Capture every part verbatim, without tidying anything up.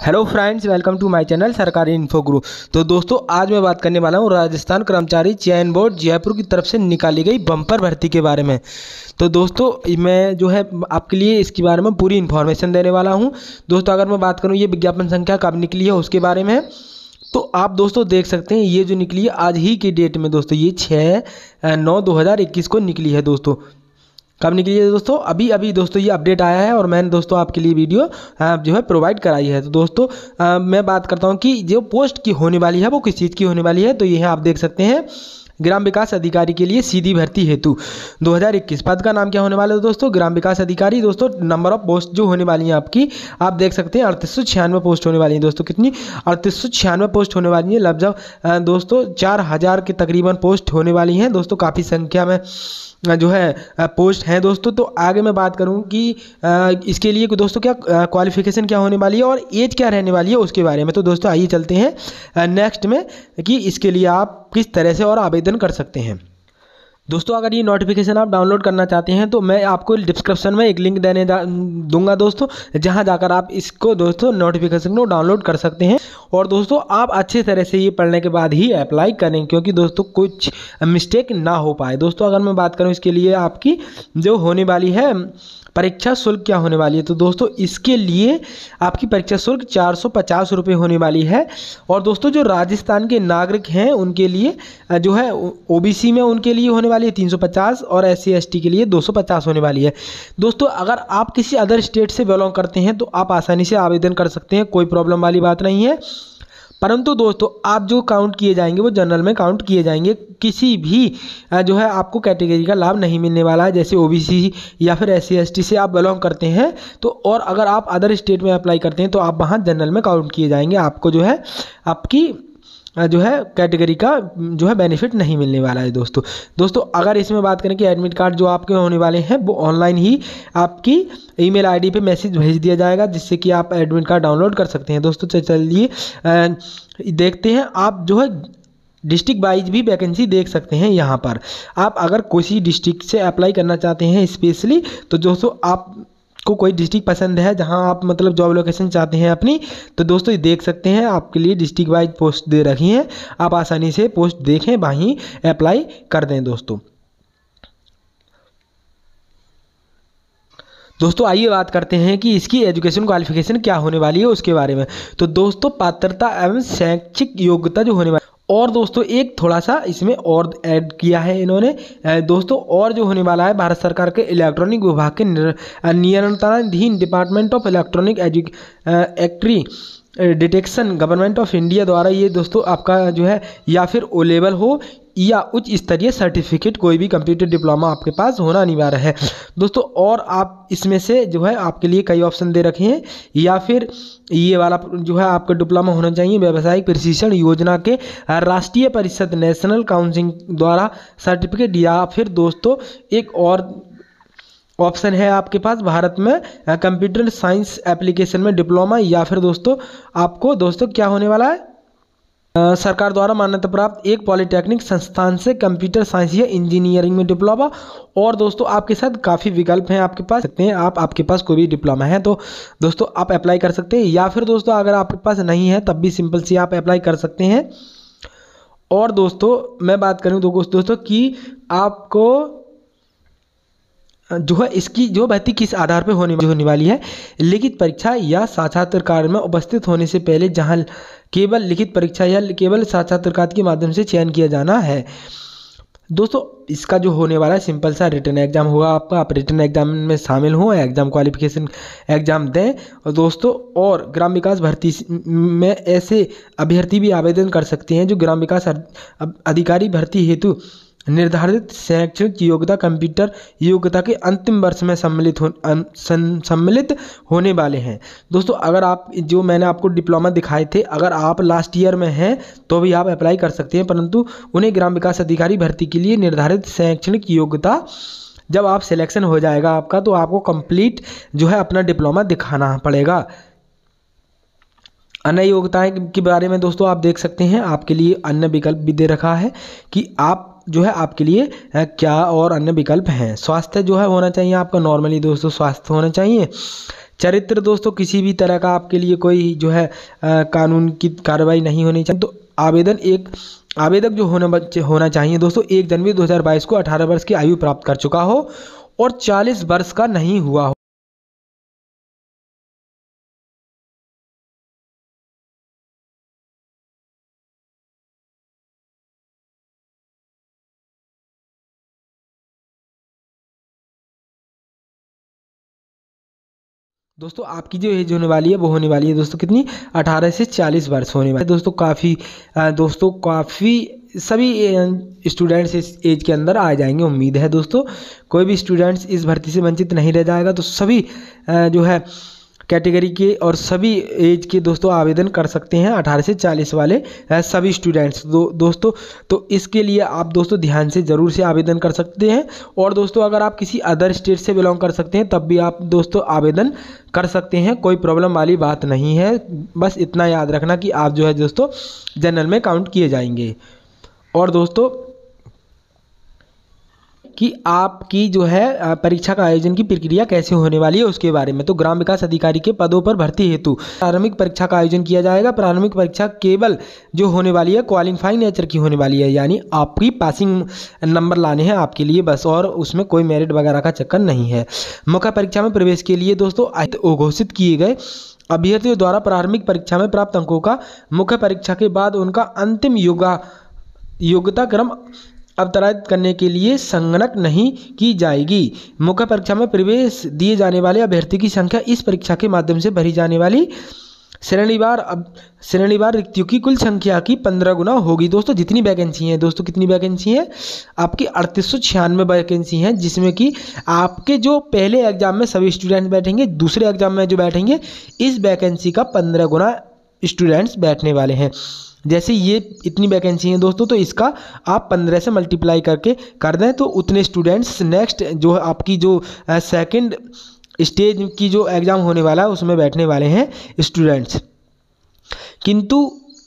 Hello friends, welcome to my channel Sarkari info Guru. तो दोस्तों, आज मैं बात करने वाला हूँ राजस्थान कर्मचारी चयन बोर्ड जयपुर की तरफ से निकाली गई बम्पर भर्ती के बारे में। तो दोस्तों, मैं जो है आपके लिए इसके बारे में पूरी इन्फॉर्मेशन देने वाला हूँ। दोस्तों, अगर मैं बात करूँ ये विज्ञापन संख्या कब निकली है उसके बारे में, तो आप दोस्तों देख सकते हैं ये जो निकली है आज ही की डेट में। दोस्तों ये छः नौ दो हज़ार इक्कीस को निकली है। दोस्तों कब निकली है दोस्तों? अभी अभी दोस्तों ये अपडेट आया है और मैंने दोस्तों आपके लिए वीडियो जो है प्रोवाइड कराई है। तो दोस्तों आ, मैं बात करता हूँ कि जो पोस्ट की होने वाली है वो किस चीज़ की होने वाली है। तो ये आप देख सकते हैं, ग्राम विकास अधिकारी के लिए सीधी भर्ती हेतु दो हज़ार इक्कीस। पद का नाम क्या होने वाला है दोस्तों? ग्राम विकास अधिकारी। दोस्तों नंबर ऑफ पोस्ट जो होने वाली हैं आपकी, आप देख सकते हैं अड़तीस सौ छियानवे पोस्ट होने वाली हैं। दोस्तों कितनी? अड़तीस सौ छियानवे पोस्ट होने वाली है। लगभग दोस्तों चार हज़ार के तकरीबन पोस्ट होने वाली हैं। दोस्तों काफ़ी संख्या में जो है पोस्ट हैं दोस्तों। तो आगे मैं बात करूं कि इसके लिए दोस्तों क्या क्वालिफिकेशन क्या होने वाली है और एज क्या रहने वाली है उसके बारे में। तो दोस्तों आइए चलते हैं नेक्स्ट में कि इसके लिए आप किस तरह से और आवेदन कर सकते हैं। दोस्तों अगर ये नोटिफिकेशन आप डाउनलोड करना चाहते हैं तो मैं आपको डिस्क्रिप्शन में एक लिंक देने दूंगा दोस्तों, जहां जाकर आप इसको दोस्तों नोटिफिकेशन को डाउनलोड कर सकते हैं। और दोस्तों आप अच्छे तरह से ये पढ़ने के बाद ही अप्लाई करें, क्योंकि दोस्तों कुछ मिस्टेक ना हो पाए। दोस्तों अगर मैं बात करूं इसके लिए आपकी जो होने वाली है परीक्षा शुल्क क्या होने वाली है, तो दोस्तों इसके लिए आपकी परीक्षा शुल्क चार सौ पचास रुपये होने वाली है। और दोस्तों जो राजस्थान के नागरिक हैं उनके लिए जो है ओबीसी में उनके लिए होने वाली है तीन सौ पचास और एस सी एस टी के लिए दो सौ पचास होने वाली है। दोस्तों अगर आप किसी अदर स्टेट से बिलोंग करते हैं तो आप आसानी से आवेदन कर सकते हैं, कोई प्रॉब्लम वाली बात नहीं है। परंतु दोस्तों आप जो काउंट किए जाएंगे वो जनरल में काउंट किए जाएंगे, किसी भी जो है आपको कैटेगरी का लाभ नहीं मिलने वाला है। जैसे ओबीसी या फिर एस सी एस टी से आप बिलोंग करते हैं तो, और अगर आप अदर स्टेट में अप्लाई करते हैं तो आप वहाँ जनरल में काउंट किए जाएंगे, आपको जो है आपकी जो है कैटेगरी का जो है बेनिफिट नहीं मिलने वाला है। दोस्तों दोस्तों अगर इसमें बात करें कि एडमिट कार्ड जो आपके होने वाले हैं वो ऑनलाइन ही आपकी ईमेल आईडी पे मैसेज भेज दिया जाएगा, जिससे कि आप एडमिट कार्ड डाउनलोड कर सकते हैं। दोस्तों चलिए देखते हैं, आप जो है डिस्ट्रिक्ट वाइज भी वैकेंसी देख सकते हैं। यहाँ पर आप अगर किसी डिस्ट्रिक्ट से अप्लाई करना चाहते हैं स्पेशली, तो दोस्तों आप को कोई डिस्ट्रिक्ट पसंद है जहां आप मतलब जॉब लोकेशन चाहते हैं अपनी, तो दोस्तों ये देख सकते हैं आपके लिए डिस्ट्रिक्ट वाइज पोस्ट दे रखी हैं। आप आसानी से पोस्ट देखें, वहीं अप्लाई कर दें। दोस्तों दोस्तों आइए बात करते हैं कि इसकी एजुकेशन क्वालिफिकेशन क्या होने वाली है उसके बारे में। तो दोस्तों पात्रता एवं शैक्षिक योग्यता जो होने वाली, और दोस्तों एक थोड़ा सा इसमें और ऐड किया है इन्होंने दोस्तों, और जो होने वाला है भारत सरकार के इलेक्ट्रॉनिक विभाग के नियंत्रणाधीन डिपार्टमेंट ऑफ इलेक्ट्रॉनिक एक्ट्री डिटेक्शन गवर्नमेंट ऑफ इंडिया द्वारा ये दोस्तों आपका जो है या फिर ओ लेवल हो या उच्च स्तरीय सर्टिफिकेट, कोई भी कंप्यूटर डिप्लोमा आपके पास होना अनिवार्य है दोस्तों। और आप इसमें से जो है आपके लिए कई ऑप्शन दे रखे हैं, या फिर ये वाला जो है आपका डिप्लोमा होना चाहिए व्यावसायिक प्रशिक्षण योजना के राष्ट्रीय परिषद नेशनल काउंसिल द्वारा सर्टिफिकेट, या फिर दोस्तों एक और ऑप्शन है आपके पास भारत में कंप्यूटर साइंस एप्लीकेशन में डिप्लोमा, या फिर दोस्तों आपको दोस्तों क्या होने वाला है आ, सरकार द्वारा मान्यता प्राप्त एक पॉलिटेक्निक संस्थान से कंप्यूटर साइंस या इंजीनियरिंग में डिप्लोमा। और दोस्तों आपके साथ काफ़ी विकल्प हैं आपके पास, सकते हैं आप आपके पास कोई भी डिप्लोमा है तो दोस्तों आप अप्लाई कर सकते हैं, या फिर दोस्तों अगर आपके पास नहीं है तब भी सिंपल सी आप अप्लाई कर सकते हैं। और दोस्तों मैं बात करूँ तो दोस्तों कि आपको जो है इसकी जो भर्ती किस आधार पर होने होने वाली है, लिखित परीक्षा या साक्षात्कार में उपस्थित होने से पहले जहां केवल लिखित परीक्षा या केवल साक्षात्कार के माध्यम से चयन किया जाना है। दोस्तों इसका जो होने वाला है सिंपल सा रिटर्न एग्जाम होगा आपका, आप रिटर्न एग्जाम में शामिल हों, एग्जाम क्वालिफिकेशन एग्जाम दें। और दोस्तों और ग्राम विकास भर्ती में ऐसे अभ्यर्थी भी आवेदन कर सकते हैं जो ग्राम विकास अधिकारी भर्ती हेतु निर्धारित शैक्षणिक योग्यता कंप्यूटर योग्यता के अंतिम वर्ष में सम्मिलित हो सम्मिलित होने वाले हैं। दोस्तों अगर आप जो मैंने आपको डिप्लोमा दिखाए थे, अगर आप लास्ट ईयर में हैं तो भी आप अप्लाई कर सकते हैं, परंतु उन्हें ग्राम विकास अधिकारी भर्ती के लिए निर्धारित शैक्षणिक योग्यता जब आप सिलेक्शन हो जाएगा आपका, तो आपको कंप्लीट जो है अपना डिप्लोमा दिखाना पड़ेगा। अन्य योग्यताएं के बारे में दोस्तों आप देख सकते हैं, आपके लिए अन्य विकल्प भी दे रखा है कि आप जो है आपके लिए क्या और अन्य विकल्प हैं। स्वास्थ्य जो है होना चाहिए आपका नॉर्मली दोस्तों स्वास्थ्य होना चाहिए, चरित्र दोस्तों किसी भी तरह का आपके लिए कोई जो है आ, कानून की कार्रवाई नहीं होनी चाहिए। तो आवेदन एक आवेदक जो होना होना चाहिए दोस्तों एक जनवरी दो हज़ार बाईस को अठारह वर्ष की आयु प्राप्त कर चुका हो और चालीस वर्ष का नहीं हुआ हो। दोस्तों आपकी जो एज होने वाली है वो होने वाली है दोस्तों कितनी, अठारह से चालीस वर्ष होने वाली है दोस्तों। काफ़ी दोस्तों काफ़ी सभी स्टूडेंट्स इस एज के अंदर आ जाएंगे, उम्मीद है दोस्तों। कोई भी स्टूडेंट्स इस भर्ती से वंचित नहीं रह जाएगा। तो सभी जो है कैटेगरी के और सभी एज के दोस्तों आवेदन कर सकते हैं, अठारह से चालीस वाले सभी स्टूडेंट्स दो दोस्तों। तो इसके लिए आप दोस्तों ध्यान से ज़रूर से आवेदन कर सकते हैं। और दोस्तों अगर आप किसी अदर स्टेट से बिलोंग कर सकते हैं तब भी आप दोस्तों आवेदन कर सकते हैं, कोई प्रॉब्लम वाली बात नहीं है। बस इतना याद रखना कि आप जो है दोस्तों जनरल में काउंट किए जाएंगे। और दोस्तों कि आपकी जो है परीक्षा का आयोजन की प्रक्रिया कैसे होने वाली है उसके बारे में। तो ग्राम विकास अधिकारी के पदों पर भर्ती हेतु प्रारंभिक परीक्षा का आयोजन किया जाएगा। प्रारंभिक परीक्षा केवल जो होने वाली है क्वालिफाइंग नेचर की होने वाली है, यानी आपकी पासिंग नंबर लाने हैं आपके लिए बस, और उसमें कोई मेरिट वगैरह का चक्कर नहीं है। मुख्य परीक्षा में प्रवेश के लिए दोस्तों घोषित किए गए अभ्यर्थियों द्वारा प्रारंभिक परीक्षा में प्राप्त अंकों का मुख्य परीक्षा के बाद उनका अंतिम योगा योग्यता क्रम अवतरित करने के लिए संगणक नहीं की जाएगी। मुख्य परीक्षा में प्रवेश दिए जाने वाले अभ्यर्थी की संख्या इस परीक्षा के माध्यम से भरी जाने वाली श्रेणीवार अब श्रेणीवार रिक्तियों की कुल संख्या की पंद्रह गुना होगी। दोस्तों जितनी वैकेंसी हैं दोस्तों कितनी वैकेंसी है आपकी अड़तीस सौ छियानवे वैकेंसी हैं, जिसमें कि आपके जो पहले एग्जाम में सभी स्टूडेंट्स बैठेंगे, दूसरे एग्जाम में जो बैठेंगे इस वैकेंसी का पंद्रह गुना स्टूडेंट्स बैठने वाले हैं। जैसे ये इतनी वैकेंसी हैं दोस्तों तो इसका आप पंद्रह से मल्टीप्लाई करके कर दें तो उतने स्टूडेंट्स नेक्स्ट जो आपकी जो सेकंड स्टेज की जो एग्ज़ाम होने वाला है उसमें बैठने वाले हैं स्टूडेंट्स। किंतु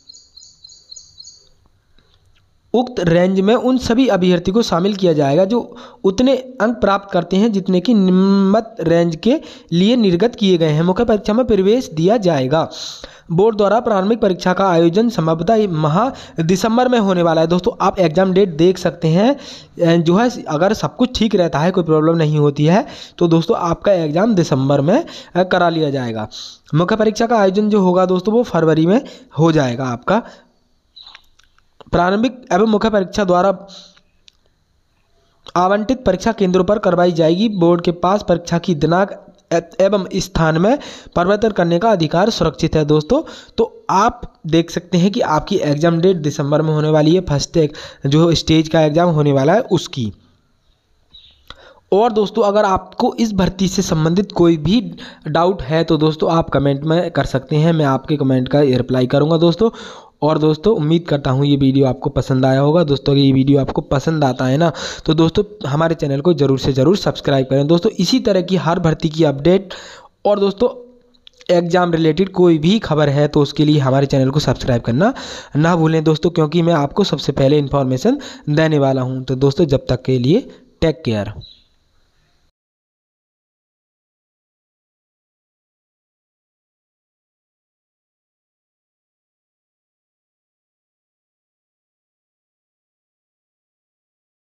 उक्त रेंज में उन सभी अभ्यर्थी को शामिल किया जाएगा जो उतने अंक प्राप्त करते हैं जितने कि निम्नत रेंज के लिए निर्गत किए गए हैं। मुख्य परीक्षा में प्रवेश दिया जाएगा। बोर्ड द्वारा प्रारंभिक परीक्षा का आयोजन संभवतः माह दिसंबर में होने वाला है। दोस्तों आप एग्जाम डेट देख सकते हैं, जो है अगर सब कुछ ठीक रहता है, कोई प्रॉब्लम नहीं होती है तो दोस्तों आपका एग्ज़ाम दिसंबर में करा लिया जाएगा। मुख्य परीक्षा का आयोजन जो होगा दोस्तों वो फरवरी में हो जाएगा आपका। प्रारंभिक एवं मुख्य परीक्षा द्वारा आवंटित परीक्षा केंद्रों पर करवाई जाएगी। बोर्ड के पास परीक्षा की दिनांक एवं स्थान में परिवर्तन करने का अधिकार सुरक्षित है दोस्तों। तो आप देख सकते हैं कि आपकी एग्जाम डेट दिसंबर में होने वाली है, फर्स्ट जो स्टेज का एग्जाम होने वाला है उसकी। और दोस्तों अगर आपको इस भर्ती से संबंधित कोई भी डाउट है तो दोस्तों आप कमेंट में कर सकते हैं, मैं आपके कमेंट का रिप्लाई करूंगा दोस्तों। और दोस्तों उम्मीद करता हूँ ये वीडियो आपको पसंद आया होगा। दोस्तों अगर ये वीडियो आपको पसंद आता है ना तो दोस्तों हमारे चैनल को ज़रूर से ज़रूर सब्सक्राइब करें दोस्तों। इसी तरह की हर भर्ती की अपडेट और दोस्तों एग्ज़ाम रिलेटेड कोई भी खबर है तो उसके लिए हमारे चैनल को सब्सक्राइब करना ना भूलें दोस्तों, क्योंकि मैं आपको सबसे पहले इन्फॉर्मेशन देने वाला हूँ। तो दोस्तों जब तक के लिए टेक केयर।